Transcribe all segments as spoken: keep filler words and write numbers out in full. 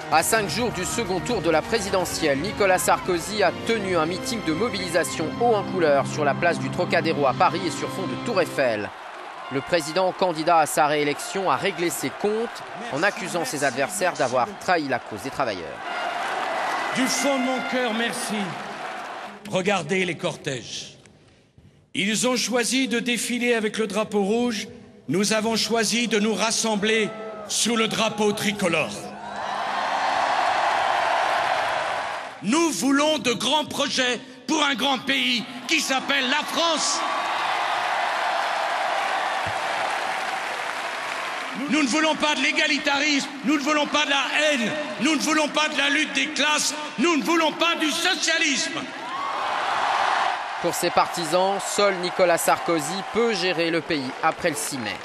À cinq jours du second tour de la présidentielle, Nicolas Sarkozy a tenu un meeting de mobilisation haut en couleur sur la place du Trocadéro à Paris et sur fond de Tour Eiffel. Le président candidat à sa réélection a réglé ses comptes en accusant ses adversaires d'avoir trahi la cause des travailleurs. Du fond de mon cœur, merci. Regardez les cortèges. Ils ont choisi de défiler avec le drapeau rouge. Nous avons choisi de nous rassembler sous le drapeau tricolore. Nous voulons de grands projets pour un grand pays qui s'appelle la France. Nous ne voulons pas de l'égalitarisme, nous ne voulons pas de la haine, nous ne voulons pas de la lutte des classes, nous ne voulons pas du socialisme. Pour ses partisans, seul Nicolas Sarkozy peut gérer le pays après le six mai.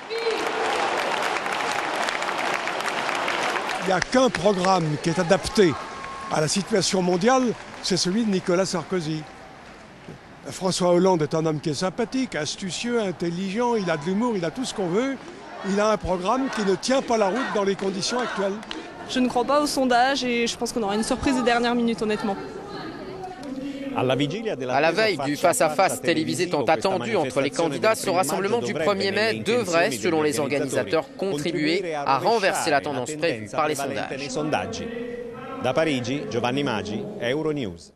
Il n'y a qu'un programme qui est adapté à la situation mondiale, c'est celui de Nicolas Sarkozy. François Hollande est un homme qui est sympathique, astucieux, intelligent, il a de l'humour, il a tout ce qu'on veut. Il a un programme qui ne tient pas la route dans les conditions actuelles. Je ne crois pas aux sondages et je pense qu'on aura une surprise de dernière minute, honnêtement. À la veille du face-à-face télévisé tant attendu entre les candidats, ce rassemblement du premier mai devrait, selon les organisateurs, contribuer à renverser la tendance prévue par les sondages. Da Parigi, Giovanni Maggi, Euronews.